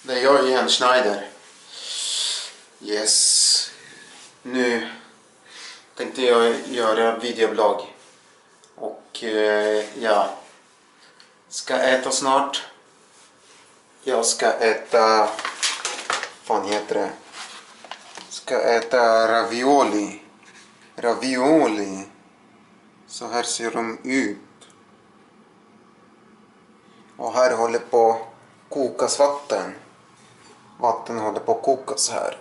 Det är jag igen, Schneider. Yes. Nu tänkte jag göra videoblogg. Och ja. Ska äta snart. Jag ska äta... Vad heter det? Ska äta ravioli. Ravioli. Så här ser de ut. Och här håller på kokas vatten. Vatten håller på att kokas här.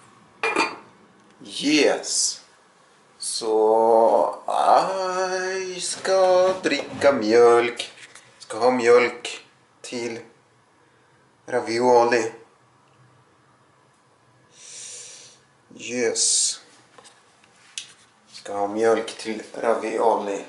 Yes. Så jag ska dricka mjölk. Ska ha mjölk till ravioli. Yes. Ska ha mjölk till ravioli.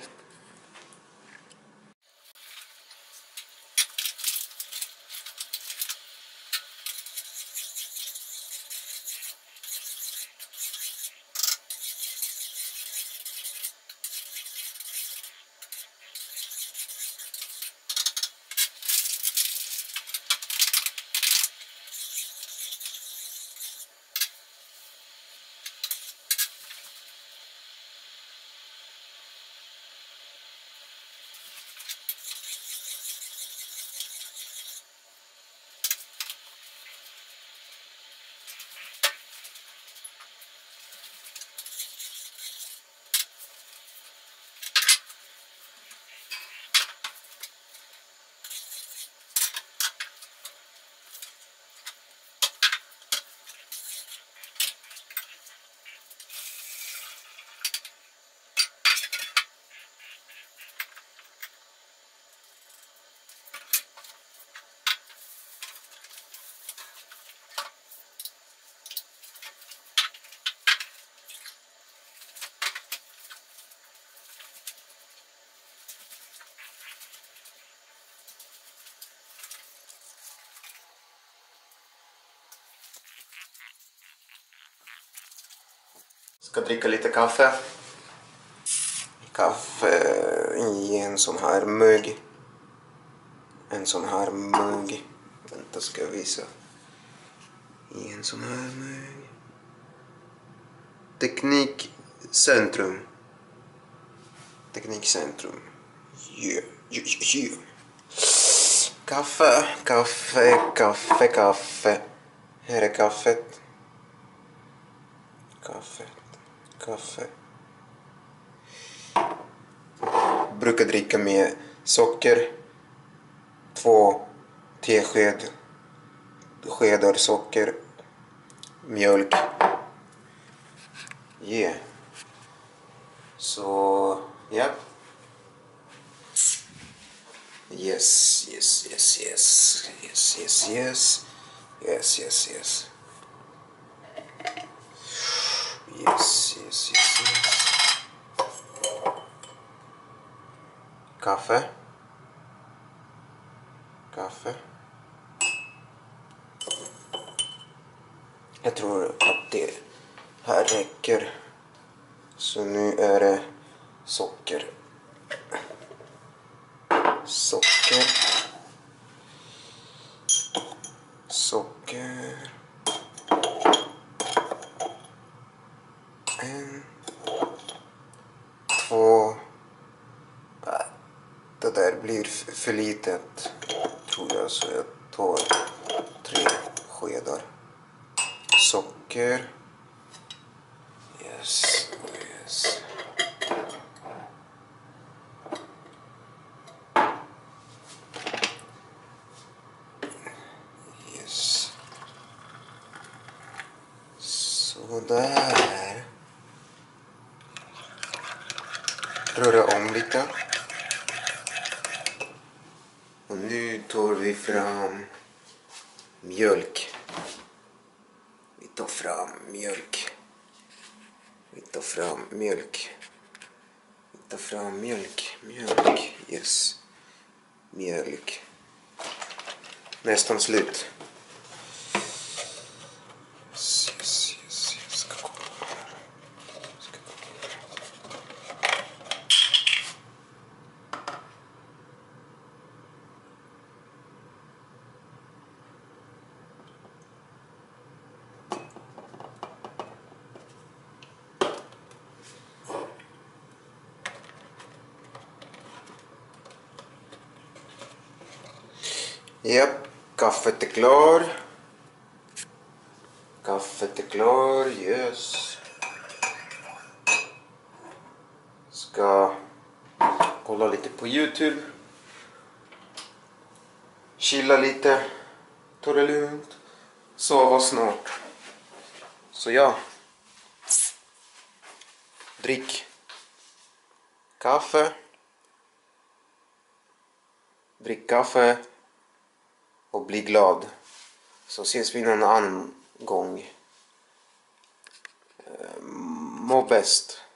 Ska dricka lite kaffe. Kaffe i en sån här mugg. En sån här mugg. Vänta, ska jag visa. I en sån här mugg. Teknikcentrum. Teknikcentrum. Yeah. Kaffe, kaffe, kaffe, kaffe. Här är kaffet. Kaffe. Brukar dricka med socker. 2 teskedar socker. Mjölk. Yeah. Så, ja. Yes. Kaffe. Jag tror att det här räcker. Så nu är det socker. En, 2. Det där blir för litet, tror jag, så jag tar 3 skedar socker. Yes. Så där. Röra om lite. Och nu tar vi fram mjölk. Vi tar fram mjölk. Yes. Mjölk. Nästan slut. Yes. Ska gå. Japp, kaffet är klar. Kaffet är klar, yes. Ska kolla lite på YouTube. Chilla lite. Ta det lugnt. Sova snart. Så ja. Drick kaffe. Drick kaffe. Och bli glad. Så ses vi någon annan gång. Må bäst.